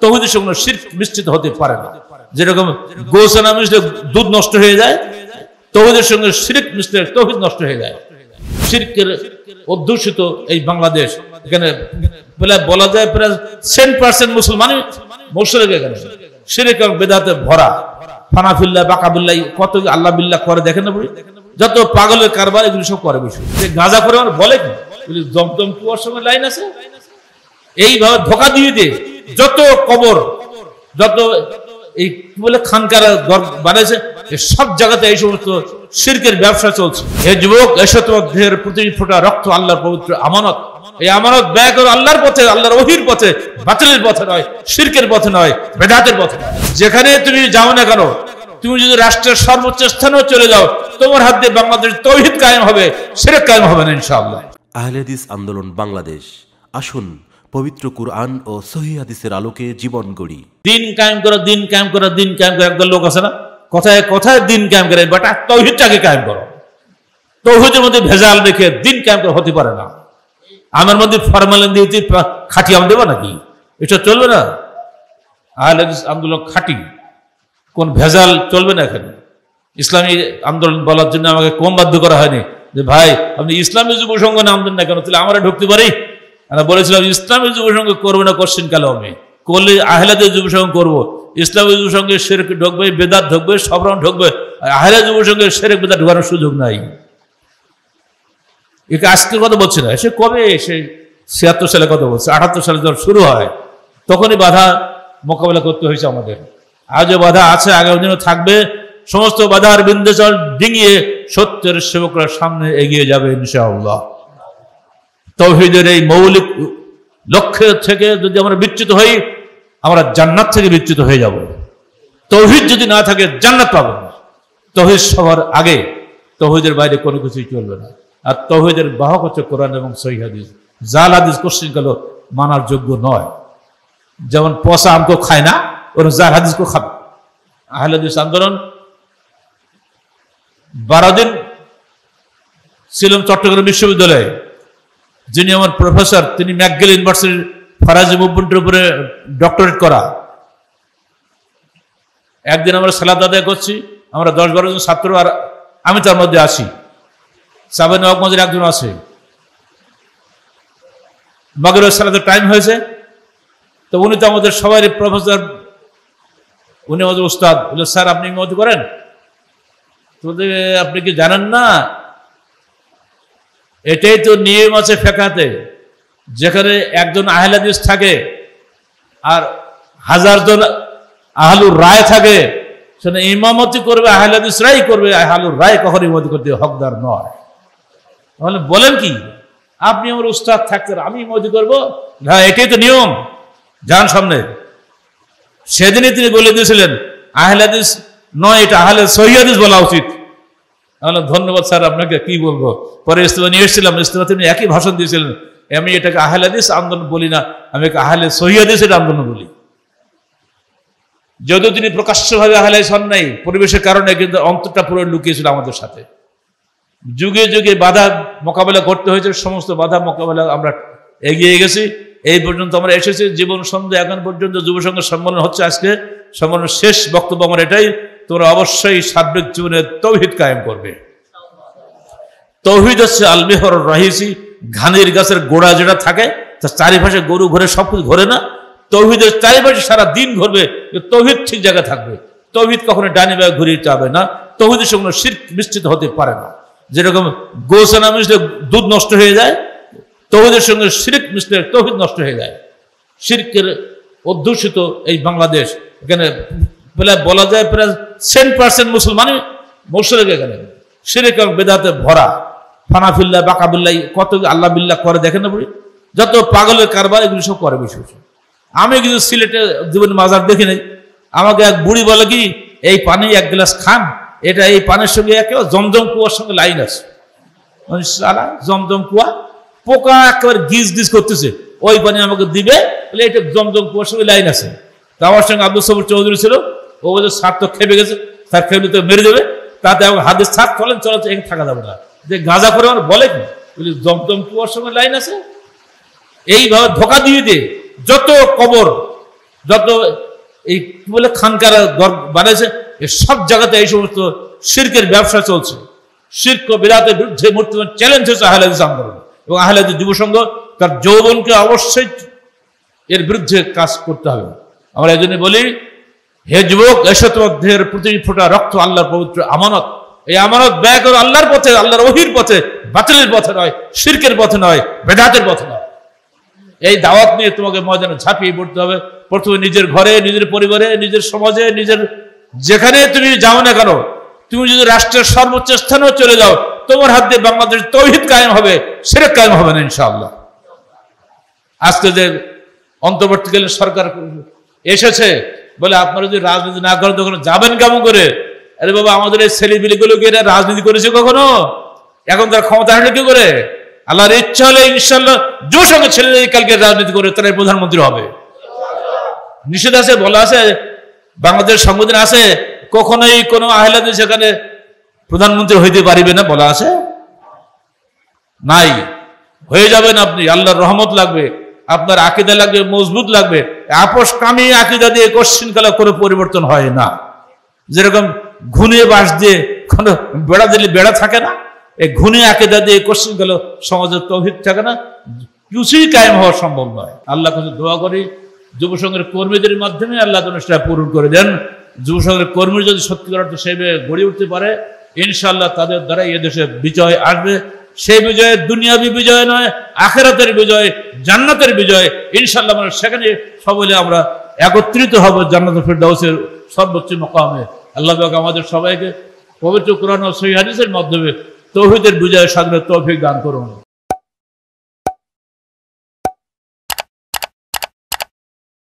তৌহিদের সঙ্গে শিরক মিশ্রিত হতে পারে না। যেরকম গোছানা মিশলে দুধ নষ্ট হয়ে যায়, তৌহিদের সঙ্গে শিরক মিশলে তৌহিদ নষ্ট হয়ে যায়। শিরকের অধ্যুষিত এই বাংলাদেশ, এখানে বলা যায় প্রায় 10% মুসলমানই মুশরিক, এখানে শিরক এবং বেদাতে ভরা। ফানাফিল্লাহ বাকাবিল্লাহ কত আল্লাহ বিল্লাহ করে দেখেন না, যত পাগলের কারবার এগুলো সব করে বসে। যে গাঁজা করে আমার বলে কি দমদম কুয়ার সঙ্গে লাইন আছে, এইভাবে ধোকা দিয়ে দিয়ে যত কবর, যত এই কি বলে খানকার বানাইছে, সব জায়গাতে এই সমস্ত শিরকের ব্যবসা চলছে। হে যুবক, এসো তোমার দেহের প্রতি ফোঁটা রক্ত আল্লাহর পবিত্র আমানত, এই আমানত ব্যয় করো আল্লাহর পথে, আল্লাহর ওহীর পথে, বাতিলের পথে নয়, শিরকের পথে নয়, বেদাতের পথে নয়। যেখানে তুমি যাও না কেন, তুমি যদি রাষ্ট্রের সর্বোচ্চ স্থানেও চলে যাও, তোমার হাত দিয়ে বাংলাদেশ তৌহিদ কায়েম হবে, শিরক কায়েম হবে না ইনশাআল্লাহ। আহলে হাদিস আন্দোলন বাংলাদেশ, আসুন পবিত্র কুরআন ও সহিহ হাদিসের আলোকে জীবন গড়ি। দিন কায়েম করো, দিন কায়েম করো, দিন কায়েম করো। একদল লোক আছে না, কথায় কথায় দিন কায়েম করে, বাট তৌহিদটাকে কায়েম করো। তৌহিদের মধ্যে ভেজাল রেখে দিন কায়েম করা হতে পারে না। আমার মধ্যে ফরমালিন দিয়ে খাঁটি আম দেবো নাকি? এটা চলবে না। আহলে হাদিস আন্দোলন খাঁটি, কোন ভেজাল চলবে না এখানে। ইসলামী আন্দোলন বলার জন্য আমাকে কম বাধ্য করা হয়নি যে ভাই আপনি ইসলামী যুব সংঘ নাম দেন না কেন, তাহলে আমরা ঢুকতে পারি। আমরা বলেছিলাম ইসলামী যুব সংঘ করবো না, কোশ্চিন কালে আমি করলে আহলে হাদিস যুব সংঘ করবো। ইসলামী যুব সংঘে শিরক ঢুকবে, বেদাত ঢুকবে, সব রকম ঢুকবে। আহলে যুব সংঘে শিরক বেদাত ঢোকানোর সুযোগ নাই। একে আজকের কথা বলছে না, সে কবে, সে 76 সালে কথা বলছে। 78 সালে যখন শুরু হয় তখনই বাধা মোকাবেলা করতে হয়েছে আমাদের। আজও বাধা আছে, আগামী দিনও থাকবে। সমস্ত বাধার বিন্ধ্যাচল ডিঙিয়ে সত্যের সেবকরা সামনে এগিয়ে যাবে ইনশাআল্লাহ। তাওহীদের এই মৌলিক লক্ষ্য থেকে যদি আমরা বিচ্যুত হই, আমরা জান্নাত থেকে বিচ্যুত হয়ে যাব। তাওহীদ যদি না থাকে জান্নাত পাবো না। তাওহীদ সবার আগে, তাওহীদের বাইরে কোনো কিছুই চলবে না। আর তাওহীদের বাহক হচ্ছে কোরআন এবং সহিহ হাদিস। জাল হাদিস কোশ্চিন কালো মানার যোগ্য নয়। যেমন পচা আমকে খায় না, ওর জাল হাদিসকে খাবে। আহলে হাদিস আন্দোলন 12 দিন ছিলাম চট্টগ্রাম বিশ্ববিদ্যালয়ে। যিনি আমার প্রফেসর, তিনি ম্যাকগিল ইউনিভার্সিটির ফরাজি মুভমেন্টের উপরে ডক্টরেট করা। একদিন আমরা সালাত আদায় করছি, আমরা 10-12 জন ছাত্র, আর আমি তার মধ্যে আছি। সাবেন নওয়াবগঞ্জের একজন আছে। মাগরিবের সালাতের টাইম হয়েছে, তো উনি তো আমাদের সবাই প্রফেসর, উনি আমাদের উস্তাদ। বলে স্যার আপনি ইমামত করেন? তো আপনি কি জানেন না, এটাই তো নিয়ম আছে ফিকহে, যেখানে একজন আহলে হাদিস থাকে আর 1000 জন আহলুর রায় থাকে, সেখানে ইমামতি করবে আহলে হাদিসরাই করবে, আহলুর রায় কখনো ইমামতি করতে হকদার নয়। তাহলে বলেন কি, আপনি আমার উস্তাদ থাকতেন, আমি ইমামতি করবো? হ্যাঁ, এটাই তো নিয়ম, যান সামনে। সেদিনই তিনি বলে দিয়েছিলেন আহলে হাদিস নয়, এটা আহলে সহিহ হাদিস বলা উচিত। তাহলে ধন্যবাদ স্যার, আপনাকে কি বলবো। পরে ইস্তেমা নিয়ে এসেছিলাম, ইস্তেমা তিনি একই ভাষণ দিয়েছিলেন, আমি এটাকে আহলে হাদিস আন্দোলন বলি না, আমি একে আহলে সহিহ হাদিসের আন্দোলন বলি। যদিও তিনি প্রকাশ্যভাবে আহলে হাদিস হন নাই, পরিবেশের কারণে, কিন্তু অন্তরটা পুরো লুকিয়েছিল আমাদের সাথে। যুগে যুগে বাধা মোকাবেলা করতে হয়েছে, সমস্ত বাধা মোকাবেলা আমরা এগিয়ে গেছি। এই পর্যন্ত আমরা এসেছি। জীবন সন্ধ্যা এখন পর্যন্ত যুব সংঘের সম্মেলন হচ্ছে। আজকে সম্মেলনের শেষ বক্তব্য আমার এটাই, তোমরা অবশ্যই সার্বিক জীবনে তাওহীদ কায়েম করবে। তাওহীদ হচ্ছে আল মিহর রাহিসি, ঘানির গাছের গোড়া যেটা থাকে, তার চারিপাশে গরু ঘোরে, সবকিছু ঘোরে না। তাওহীদের চারিপাশে সারা দিন ঘুরবে, তাওহীদ ঠিক জায়গায় থাকবে। তাওহীদ কখনো ডানি বায়ে ঘুরিয়ে যাবে না। তাওহীদের সঙ্গে শিরক মিশ্রিত হতে পারে না। যেরকম গোছানা মিশলে দুধ নষ্ট হয়ে যায়, তাওহীদের সঙ্গে শিরক মিশলে তাওহীদ নষ্ট হয়ে যায়। শিরকের অধ্যুষিত এই বাংলাদেশ, এখানে বলা যায় প্রায় 10% মুসলমানই মুশরিক, এখানে শিরক এবং বেদাতে ভরা। ফানাফিল্লাহ বাকাবিল্লাহ কত আল্লাহ বিল্লাহ করে দেখেন না, যত পাগলের কারবার এগুলো সব করে বসে বসে। আমি কিন্তু সিলেটে জীবনে মাজার দেখি নাই। আমাকে এক বুড়ি বলে কি, এই পানি 1 গ্লাস খান, এটা এই পানির সঙ্গে একেবারে জমজম কুয়ার সঙ্গে লাইন আছে। জমজম কুয়া, পোকা একেবারে গিজ গিজ করতেছে, ওই পানি আমাকে দিবে, এটা জমজম কুয়ার সঙ্গে লাইন আছে। তা আমার সঙ্গে আব্দুল সবুর চৌধুরী ছিল, ও বলছে স্বার্থ খেপে গেছে, তার খেপলে তো মেরে দেবে, তাতে আমাকে হাদিস ছাড় চলেন, চলো এখানে থাকা যাবে না। যে গাঁজা করে আমার বলে কি, বলি জমজম কুয়ার সঙ্গে লাইন আছে। এইভাবে ধোকা দিয়ে দিয়ে যত কবর, যত এই কি বলে খানকার বানাইছে, এই সব জায়গাতে এই সমস্ত শিরকের ব্যবসা চলছে। শিরক ও বিদআতের বিরুদ্ধে বর্তমান চ্যালেঞ্জ হচ্ছে আহলে হাদিস আন্দোলন এবং আহলে হাদিস যুব সংঘ তার যৌবনকে অবশ্যই এর বিরুদ্ধে কাজ করতে হবে। আমরা এই জন্য বলি, হে যুবক, এসো তোমার দেহের প্রতি ফোঁটা রক্ত আল্লাহর পবিত্র আমানত, এই আমানত ব্যয় করো আল্লাহর পথে, আল্লাহর ওহীর পথে, বাতিলের পথে নয়, শিরকের পথে নয়, বেদাতের পথে নয়। এই দাওয়াত নিয়ে তোমাকে ময়দানে ঝাঁপিয়ে পড়তে হবে। প্রথমে নিজের ঘরে, নিজের পরিবারে, নিজের সমাজে, নিজের যেখানে তুমি যাও না কেন, তুমি যদি রাষ্ট্রের সর্বোচ্চ স্থানেও চলে যাও, তোমার হাত দিয়ে বাংলাদেশ তাওহীদ কায়েম হবে, শিরক কায়েম হবে না ইনশাআল্লাহ। আজকে যে অন্তর্বর্তীকালীন সরকার এসেছে বলে আপনারা যদি রাজনীতি না করেন তখন যাবেন কেমন করে? আরে বাবা, আমাদের এই ছেলেপিলেগুলোকে এরা রাজনীতি করেছে কখনো? এখন তার ক্ষমতা আসলে কি করে? আল্লাহর ইচ্ছা হলে ইনশাআল্লাহ জোর সঙ্গে ছেলেরা কালকে রাজনীতি করে তারাই প্রধানমন্ত্রী হবে। নিষেধ আছে, বলা আছে, বাংলাদেশ সংবিধান আছে, কখনোই কোনো আহলে হাদিস সেখানে প্রধানমন্ত্রী হইতে পারিবে না, বলা আছে নাই। হয়ে যাবেন আপনি, আল্লাহর রহমত লাগবে, আপনার আকীদা লাগবে, মজবুত লাগবে। আপোষ কামি আকীদা দিয়ে কোশ্চিন কালে কোনো পরিবর্তন হয় না। যেরকম ঘুনে বাঁশ দিয়ে কোনো বেড়া দিলে বেড়া থাকে না, এই ঘুনে আকীদা দিয়ে কোশ্চিন কালে সমাজের তাওহীদ থাকে না, কিছুই কায়েম হওয়া সম্ভব নয়। আল্লাহ কাছে দোয়া করি যুব সংঘের কর্মীদের মাধ্যমে আল্লাহ যেন সেটা পূরণ করে দেন। যুব সংঘের কর্মী যদি সত্যিকার অর্থে সেভাবে গড়ে উঠতে পারে, ইনশাআল্লাহ তাদের দ্বারা এদেশে বিজয় আসবে। সেই বিজয় দুনিয়াবী বিজয় নয়, আখিরাতের বিজয়, জান্নাতের বিজয়। ইনশাআল্লাহ আমরা সেখানে সকলে আমরা একত্রিত হব জান্নাতুল ফেরদাউসের সর্বোচ্চ মকামে। আল্লাহ পাক আমাদের সবাইকে পবিত্র কোরআন ও সহিহ হাদিসের মাধ্যমে তাওহীদের বিজয় সাধনের তৌফিক দান করুন।